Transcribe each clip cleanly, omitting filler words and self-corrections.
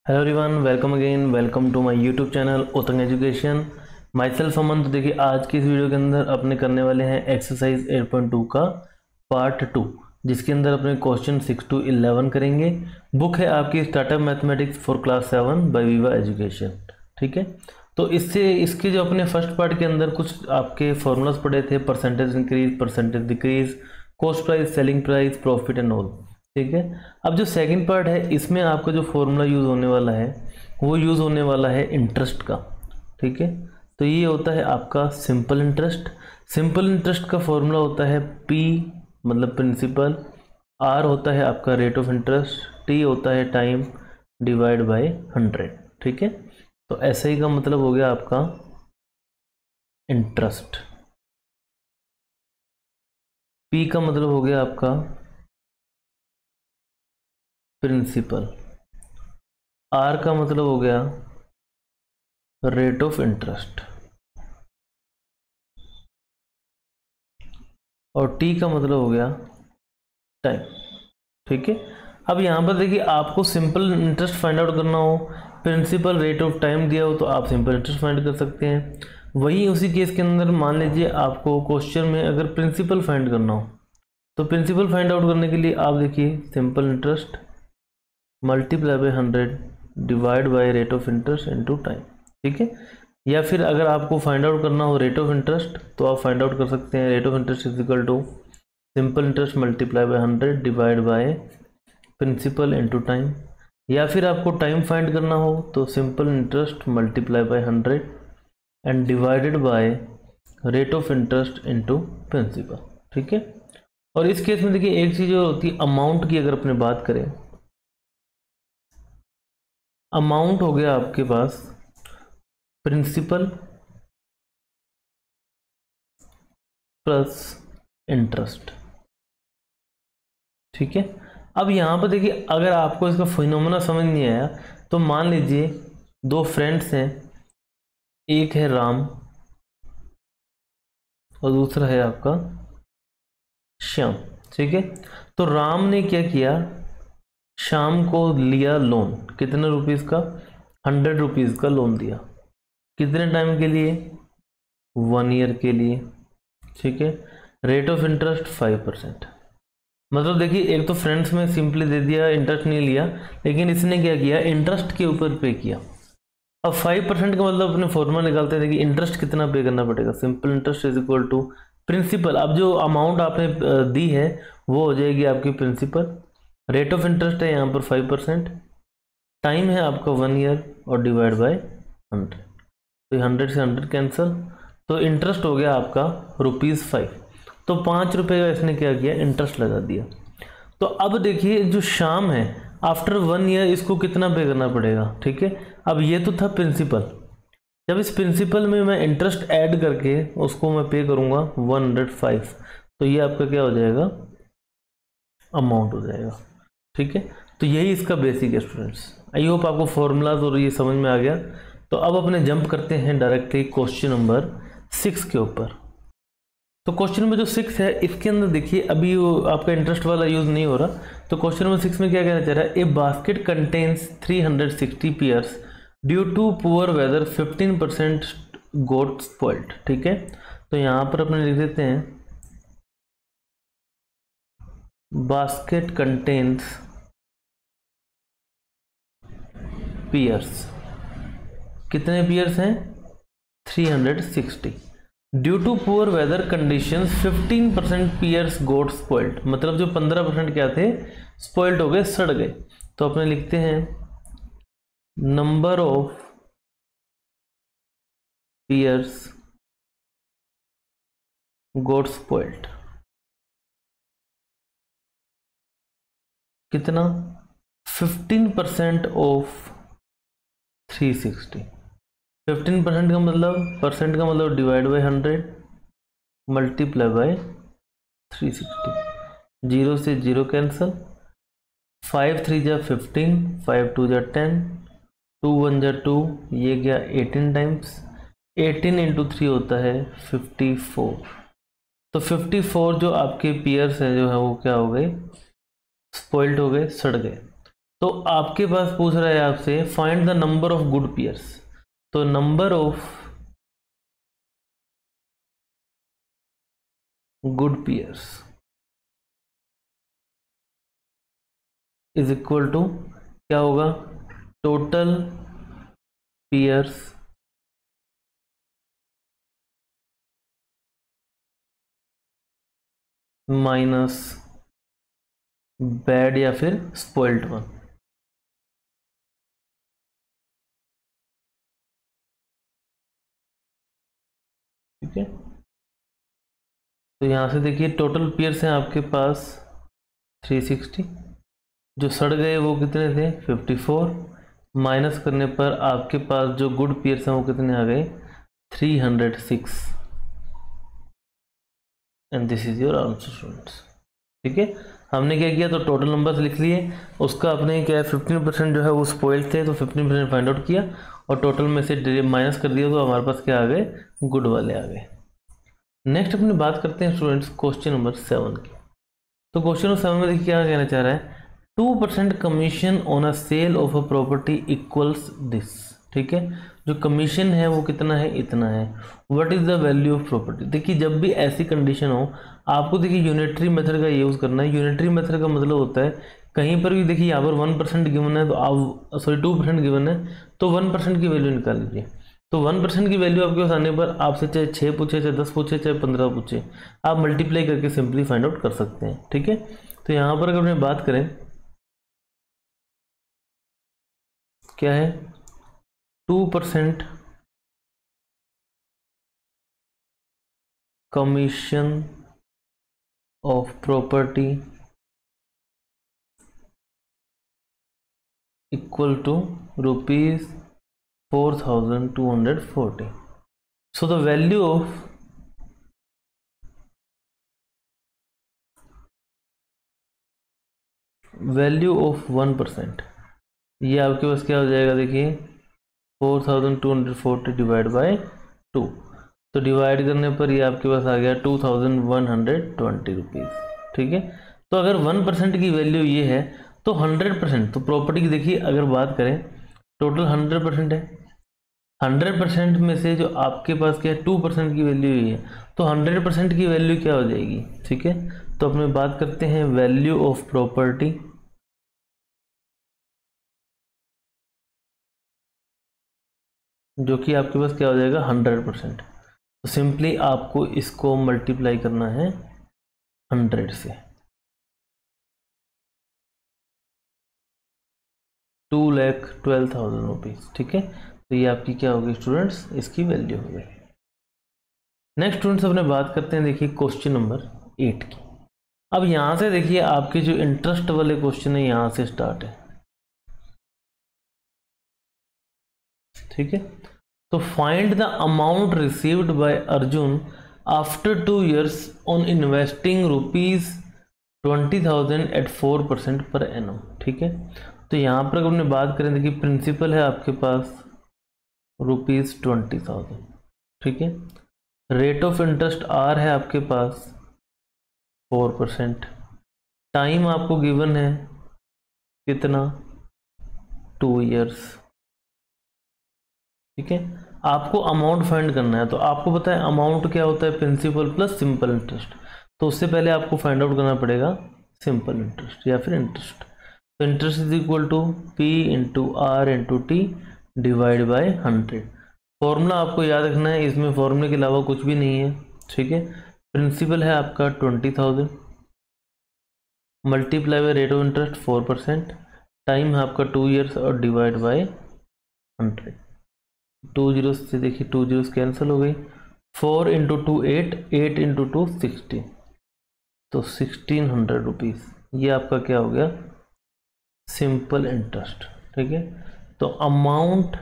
Hello everyone, welcome again, welcome to my YouTube channel Uttang education. Myself Aman. तो देखिए, आज की इस वीडियो के अंदर अपने करने वाले हैं एक्सरसाइज 8.2 का पार्ट 2, जिसके अंदर अपने क्वेश्चन 6 to 11 करेंगे। बुक है आपकी startup mathematics for class 7 by Viva education. ठीक है, तो इसके जो अपने फर्स्ट पार्ट के अंदर कुछ आपके फॉर्मूलाज पढ़े थे, percentage increase, percentage decrease, cost price, selling price, profit and all. ठीक है, अब जो सेकंड पार्ट है, इसमें आपका जो फॉर्मूला यूज़ होने वाला है वो यूज़ होने वाला है इंटरेस्ट का। ठीक है, तो ये होता है आपका सिंपल इंटरेस्ट। सिंपल इंटरेस्ट का फॉर्मूला होता है पी मतलब प्रिंसिपल, आर होता है आपका रेट ऑफ इंटरेस्ट, टी होता है टाइम डिवाइड बाय 100। ठीक है, तो ऐसे ही का मतलब हो गया आपका इंटरेस्ट। पी का मतलब हो गया आपका प्रिंसिपल, आर का मतलब हो गया रेट ऑफ इंटरेस्ट, और टी का मतलब हो गया टाइम। ठीक है, अब यहाँ पर देखिए, आपको सिंपल इंटरेस्ट फाइंड आउट करना हो, प्रिंसिपल रेट ऑफ टाइम दिया हो, तो आप सिंपल इंटरेस्ट फाइंड कर सकते हैं। वही उसी केस के अंदर मान लीजिए आपको क्वेश्चन में अगर प्रिंसिपल फाइंड करना हो, तो प्रिंसिपल फाइंड आउट करने के लिए आप देखिए simple interest multiply by 100 divide by rate of interest into time. ठीक है, या फिर अगर आपको फाइंड आउट करना हो रेट ऑफ इंटरेस्ट, तो आप फाइंड आउट कर सकते हैं rate of interest is equal to simple interest multiply by 100 divide by principal into time. या फिर आपको टाइम फाइंड करना हो तो simple interest multiply by 100 and divided by rate of interest into principal. ठीक है, और इस केस में देखिए एक चीज़ और होती है अमाउंट की। अगर अपने बात करें, अमाउंट हो गया आपके पास प्रिंसिपल प्लस इंटरेस्ट। ठीक है, अब यहाँ पर देखिए, अगर आपको इसका फिनोमेना समझ नहीं आया तो मान लीजिए दो फ्रेंड्स हैं, एक है राम और दूसरा है आपका श्याम। ठीक है, तो राम ने क्या किया, शाम को लिया लोन, कितने रुपीज़ का, 100 रुपीज़ का लोन दिया। कितने टाइम के लिए, 1 ईयर के लिए। ठीक है, रेट ऑफ इंटरेस्ट 5%। मतलब देखिए, एक तो फ्रेंड्स में सिंपली दे दिया, इंटरेस्ट नहीं लिया, लेकिन इसने क्या किया, इंटरेस्ट के ऊपर पे किया। अब 5% का मतलब अपने फॉर्मूला निकालते हैं कि इंटरेस्ट कितना पे करना पड़ेगा, simple interest is equal to principal. अब जो अमाउंट आपने दी है वो हो जाएगी आपकी प्रिंसिपल, रेट ऑफ इंटरेस्ट है यहाँ पर 5%, टाइम है आपका 1 ईयर और डिवाइड बाय 100। तो 100 से 100 कैंसिल, तो इंटरेस्ट हो गया आपका ₹5। तो 5 रुपये का इसने क्या किया, इंटरेस्ट लगा दिया। तो अब देखिए, जो शाम है आफ्टर 1 ईयर इसको कितना पे करना पड़ेगा। ठीक है, अब ये तो था प्रिंसिपल, जब इस प्रिंसिपल में मैं इंटरेस्ट ऐड करके उसको मैं पे करूँगा 105, तो ये आपका क्या हो जाएगा, अमाउंट हो जाएगा। ठीक है, तो यही इसका बेसिक है स्टूडेंट्स। आई होप आपको फॉर्मूलाज और ये समझ में आ गया। तो अब अपने जंप करते हैं डायरेक्टली क्वेश्चन नंबर 6 के ऊपर। तो क्वेश्चन नंबर जो 6 है, इसके अंदर देखिए अभी वो आपका इंटरेस्ट वाला यूज़ नहीं हो रहा। तो क्वेश्चन नंबर 6 में क्या कहना चाह रहा है, a basket contains 360 pears due to poor weather 15% got spoiled. ठीक है, तो यहाँ पर अपने लिख देते हैं बास्केट कंटेन्स पेयर्स, कितने पेयर्स हैं, 360। Due to poor weather conditions 15% pears got spoiled, मतलब जो 15% क्या थे, स्पॉइल्ड हो गए, सड़ गए। तो अपने लिखते हैं number of pears got spoiled कितना, 15% ऑफ 360। 15% का मतलब, परसेंट का मतलब डिवाइड बाय 100 मल्टीप्लाई बाय 360। 0 से 0 कैंसल, 5 3 जा 15, 5 2 जा 10, 2 1 जा 2, ये गया 18 टाइम्स, 18 इंटू 3 होता है 54। तो 54 जो आपके पेयर्स हैं जो है वो क्या हो गए, स्पॉइल्ड हो गए, सड़ गए। तो आपके पास पूछ रहा है आपसे find the number of good pears. तो number of good pears is equal to क्या होगा, टोटल पेयर्स माइनस बैड या फिर स्पॉइल्ड वन। ठीक है, तो यहां से देखिए टोटल पेयर्स हैं आपके पास 360, जो सड़ गए वो कितने थे 54, माइनस करने पर आपके पास जो गुड पेयर्स हैं वो कितने आ गए 306, and this is your answer students. ठीक है, हमने क्या किया, तो टोटल नंबर्स लिख लिए, उसका अपने क्या है 15% जो है वो स्पॉइल्ड थे, तो 15% फाइंड आउट किया और टोटल में से माइनस कर दिया, तो हमारे पास क्या आ गए, गुड वाले आ गए। नेक्स्ट अपनी बात करते हैं स्टूडेंट्स क्वेश्चन नंबर 7 की। तो क्वेश्चन नंबर 7 में देखिए क्या कहना चाह रहा है, 2% commission on a sale of a property equals this. ठीक है, जो कमीशन है वो कितना है, इतना है। What is the value of property. देखिए जब भी ऐसी कंडीशन हो आपको देखिए यूनिटरी मेथड का यूज़ करना है। यूनिटरी मेथड का मतलब होता है कहीं पर भी देखिए यहाँ पर 1% गिवन है, तो आप सॉरी 2% गिवन है, तो 1% की वैल्यू निकाल लीजिए। तो 1% की वैल्यू आपके पास आने पर आपसे चाहे 6 पूछे, चाहे 10 पूछे, चाहे 15 पूछे, आप मल्टीप्लाई करके सिंपली फाइंड आउट कर सकते हैं। ठीक है, तो यहाँ पर अगर मैं बात करें क्या है 2% commission of property equal to ₹4,240। So the value of value of 1%, ये आपके पास क्या हो जाएगा, देखिए 4,240 डिवाइड बाय 2, तो डिवाइड करने पर ये आपके पास आ गया 2,120 रुपीज़। ठीक है, तो अगर 1% की वैल्यू ये है तो 100%, तो प्रॉपर्टी की देखिए अगर बात करें टोटल 100% है, 100% में से जो आपके पास क्या है 2% की वैल्यू ही है, तो 100% की वैल्यू क्या हो जाएगी। ठीक है, तो अपने बात करते हैं वैल्यू ऑफ प्रॉपर्टी, जो कि आपके पास क्या हो जाएगा 100%। तो सिंपली आपको इसको मल्टीप्लाई करना है 100 से, 2,12,000 रुपीज़। ठीक है, तो ये आपकी क्या होगी स्टूडेंट्स, इसकी वैल्यू हो गई। नेक्स्ट स्टूडेंट्स अपने बात करते हैं देखिए क्वेश्चन नंबर 8 की। अब यहाँ से देखिए आपके जो इंटरेस्ट वाले क्वेश्चन है यहाँ से स्टार्ट है। ठीक है, तो find the amount received by Arjun after 2 years on investing ₹20,000 at 4% per annum. ठीक है, तो यहाँ पर अगर हमने बात करें देखिए प्रिंसिपल है आपके पास ₹20,000। ठीक है, रेट ऑफ इंटरेस्ट आर है आपके पास 4%, टाइम आपको गिवन है कितना 2 years। ठीक है, आपको अमाउंट फाइंड करना है, तो आपको पता है अमाउंट क्या होता है, प्रिंसिपल प्लस सिंपल इंटरेस्ट। तो उससे पहले आपको फाइंड आउट करना पड़ेगा सिंपल इंटरेस्ट या फिर इंटरेस्ट। तो interest is equal to P into R into T divide by 100। Formula आपको याद रखना है, इसमें फॉर्मूले के अलावा कुछ भी नहीं है। ठीक है, प्रिंसिपल है आपका 20,000 multiply by rate of interest 4%, time है आपका 2 years और डिवाइड बाय 100। 2 zeros से देखिए 2 zeros कैंसिल हो गई, 4 इंटू 2 8, 8 इंटू 2 16, तो 1,600 रुपीज़ ये आपका क्या हो गया सिंपल इंटरेस्ट। ठीक है, तो amount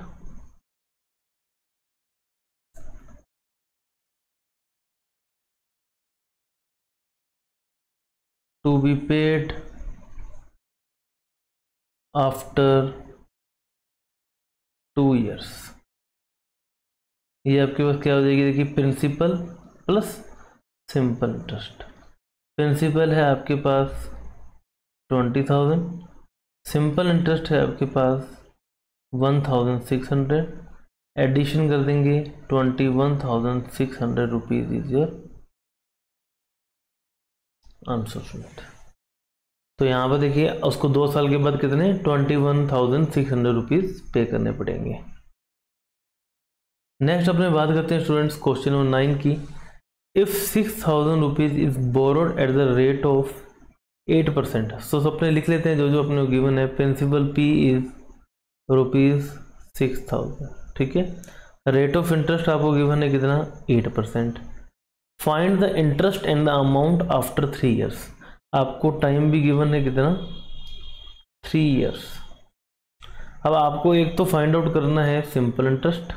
to be paid after 2 years, ये आपके पास क्या हो जाएगी, देखिए principal plus simple interest. Principal है आपके पास 20,000 सिंपल इंटरेस्ट है आपके पास 1600, एडिशन कर देंगे 21,600 रुपीज इज योर आंसर। तो यहाँ पर देखिए उसको 2 साल के बाद कितने 21,600 रुपीज पे करने पड़ेंगे। नेक्स्ट अपने बात करते हैं स्टूडेंट्स क्वेश्चन नंबर 9 की। If 6,000 rupees is borrowed at the rate of 8%, so अपने लिख लेते हैं जो अपने गिवन है। प्रिंसिपल P इज ₹6,000, ठीक है। रेट ऑफ इंटरेस्ट आपको गिवन है कितना 8%। Find the interest and the amount after 3 years, आपको टाइम भी गिवन है कितना 3 ईयर्स। अब आपको एक तो फाइंड आउट करना है सिंपल इंटरेस्ट,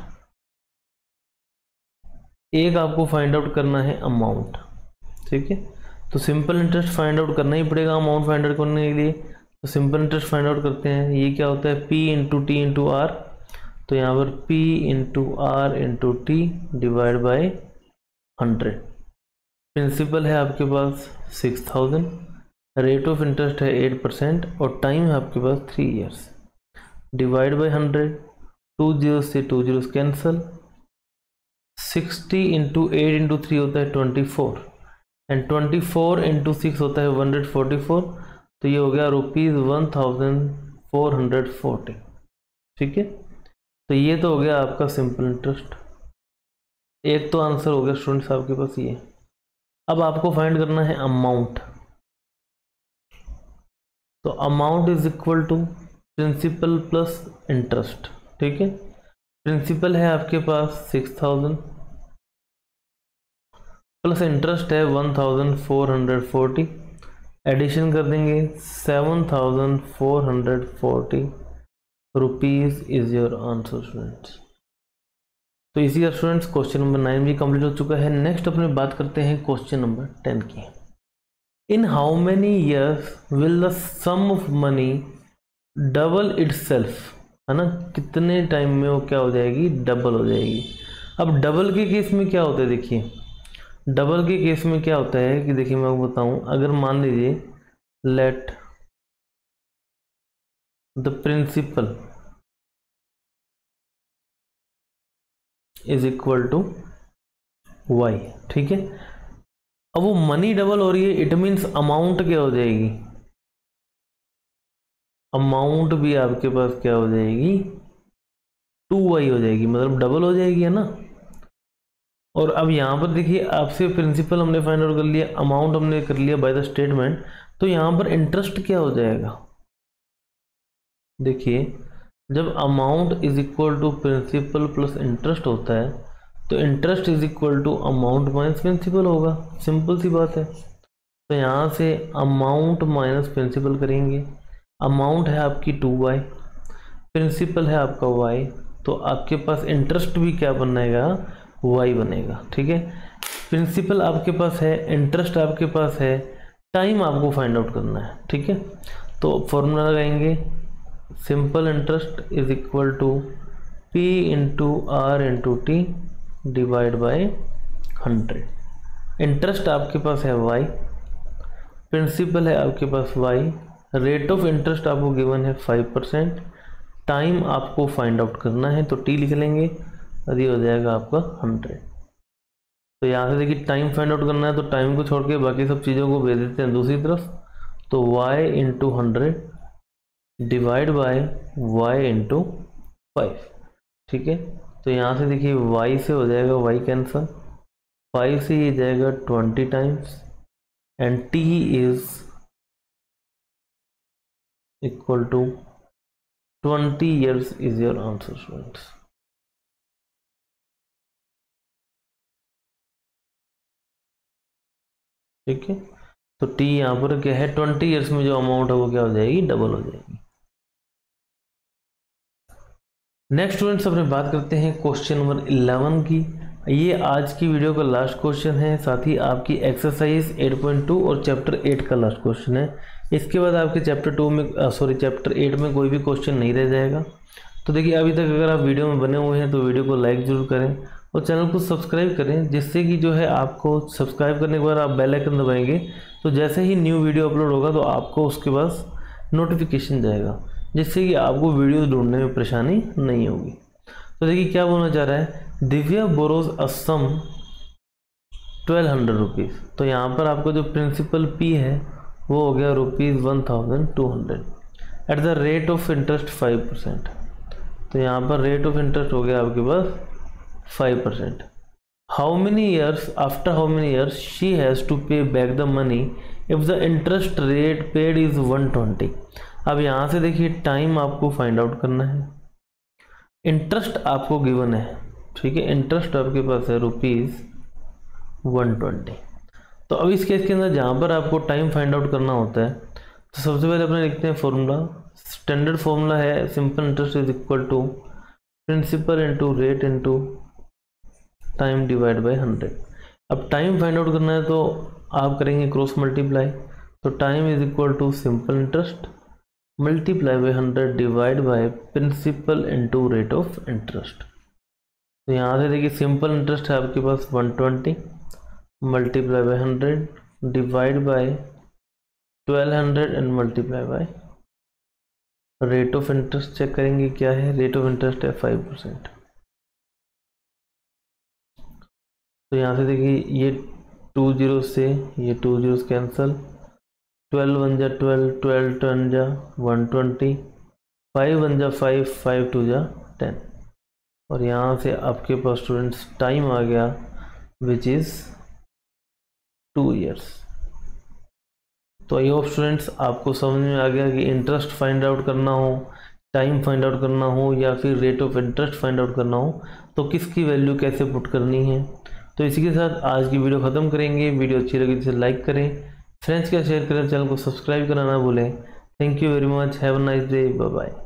एक आपको फाइंड आउट करना है अमाउंट, ठीक है। तो सिंपल इंटरेस्ट फाइंड आउट करना ही पड़ेगा अमाउंट फाइंड आउट करने के लिए। तो सिंपल इंटरेस्ट फाइंड आउट करते हैं। ये क्या होता है P into T into R, तो यहाँ पर P into R into T divide by 100। Principal है आपके पास 6,000, रेट ऑफ इंटरेस्ट है 8% और टाइम है आपके पास 3 ईयर्स। डिवाइड बाई 100, 2 जीरो से 2 जीरो कैंसल। 60 इंटू 8 इंटू 3 होता है 24 एंड 24 इंटू 6 होता है 144। तो ये हो गया ₹1,440, ठीक है। तो ये तो हो गया आपका सिंपल इंटरेस्ट। एक तो आंसर हो गया स्टूडेंट्स आपके पास ये। अब आपको फाइंड करना है अमाउंट। तो amount is equal to principal plus interest, ठीक है। प्रिंसिपल है आपके पास 6,000 प्लस इंटरेस्ट है 1,440, एडिशन कर देंगे 7,440 rupees is your answer students. तो इसी का स्टूडेंट्स क्वेश्चन नंबर 9 भी कंप्लीट हो चुका है। नेक्स्ट अपने बात करते हैं क्वेश्चन नंबर 10 की। In how many years will the sum of money double itself, है ना, कितने टाइम में वो क्या हो जाएगी डबल हो जाएगी। अब डबल के केस में क्या होता है, देखिए डबल के केस में क्या होता है कि देखिए मैं आपको बताऊं, अगर मान लीजिए let the principal is equal to Y, ठीक है। अब वो मनी डबल हो रही है, इट मीन्स अमाउंट क्या हो जाएगी, अमाउंट भी आपके पास क्या हो जाएगी 2y हो जाएगी, मतलब डबल हो जाएगी, है ना। और अब यहाँ पर देखिए आपसे प्रिंसिपल हमने फाइंड आउट कर लिया, अमाउंट हमने कर लिया बाय द स्टेटमेंट। तो यहाँ पर इंटरेस्ट क्या हो जाएगा, देखिए जब amount is equal to principal plus interest होता है तो interest is equal to amount minus principal होगा, सिंपल सी बात है। तो यहाँ से अमाउंट माइनस प्रिंसिपल करेंगे। अमाउंट है आपकी 2y, प्रिंसिपल है आपका y, तो आपके पास इंटरेस्ट भी क्या बनेगा y बनेगा, ठीक है। प्रिंसिपल आपके पास है, इंटरेस्ट आपके पास है, टाइम आपको फाइंड आउट करना है, ठीक है। तो फॉर्मूला लगाएंगे simple interest is equal to P into R into T divide by 100। Interest आपके पास है y, प्रिंसिपल है आपके पास y, रेट ऑफ इंटरेस्ट आपको गिवन है 5%, टाइम आपको फाइंड आउट करना है तो t लिख लेंगे, यदि हो जाएगा आपका 100। तो यहाँ से देखिए टाइम फाइंड आउट करना है तो टाइम को छोड़ के बाकी सब चीज़ों को भेज देते हैं दूसरी तरफ। तो y into 100 divide by y into 5, ठीक है। तो यहाँ से देखिए y से हो जाएगा y कैंसल, 5 से ये जाएगा 20 times and t is equal to 20 years is your answer students. ठीक है, तो t यहाँ पर क्या है 20 ईयर्स में जो अमाउंट है वो क्या हो जाएगी डबल हो जाएगी। नेक्स्ट स्टूडेंट्स अपने बात करते हैं क्वेश्चन नंबर 11 की। ये आज की वीडियो का लास्ट क्वेश्चन है, साथ ही आपकी एक्सरसाइज 8.2 और चैप्टर 8 का लास्ट क्वेश्चन है। इसके बाद आपके चैप्टर 8 में कोई भी क्वेश्चन नहीं रह जाएगा। तो देखिए अभी तक अगर आप वीडियो में बने हुए हैं तो वीडियो को लाइक ज़रूर करें और चैनल को सब्सक्राइब करें, जिससे कि जो है आपको सब्सक्राइब करने के बाद आप बेल आइकन दबाएंगे तो जैसे ही न्यू वीडियो अपलोड होगा तो आपको उसके बाद नोटिफिकेशन जाएगा, जिससे कि आपको वीडियो ढूंढने में परेशानी नहीं होगी। तो देखिए क्या बोलना चाह रहा है, Divya borrows a sum 1200 rupees. तो यहाँ पर आपका जो प्रिंसिपल पी है वो हो गया ₹1200 at the rate of interest 5%। तो यहाँ पर रेट ऑफ इंटरेस्ट हो गया आपके पास 5%। How many years, after how many years she has to pay back the money if the interest rate paid is 120। अब यहाँ से देखिए टाइम आपको फाइंड आउट करना है, इंटरेस्ट आपको गिवन है, ठीक है, इंटरेस्ट आपके पास है ₹120। तो अब इस केस के अंदर जहाँ पर आपको टाइम फाइंड आउट करना होता है, तो सबसे पहले अपने लिखते हैं फॉर्मूला। स्टैंडर्ड फॉर्मूला है simple interest is equal to principal into rate into time divide by 100। अब टाइम फाइंड आउट करना है तो आप करेंगे क्रॉस मल्टीप्लाई, तो time is equal to simple interest multiply by 100 divide by principal into rate of interest. तो यहाँ से देखिए सिंपल इंटरेस्ट है आपके पास 120 multiply by 100 divide by 1200 and multiply by rate of interest. Check करेंगे क्या है, रेट ऑफ इंटरेस्ट है 5%। तो यहाँ से देखिए ये 2 0 से ये 2 0 कैंसिल, 12 1 जा 12, 12 10 जा 120, 5 1 जा 5, 5 2 जा 10। और यहाँ से आपके पास स्टूडेंट्स टाइम आ गया विच इज़ 2 ईयर्स। तो आई होप स्टूडेंट्स आपको समझ में आ गया कि इंटरेस्ट फाइंड आउट करना हो, टाइम फाइंड आउट करना हो या फिर rate of interest find out करना हो तो किसकी वैल्यू कैसे पुट करनी है। तो इसी के साथ आज की वीडियो ख़त्म करेंगे। वीडियो अच्छी लगी तो लाइक करें, फ्रेंड्स के साथ शेयर करें, चैनल को सब्सक्राइब करना ना भूलें। Thank you very much, have a nice day, bye bye.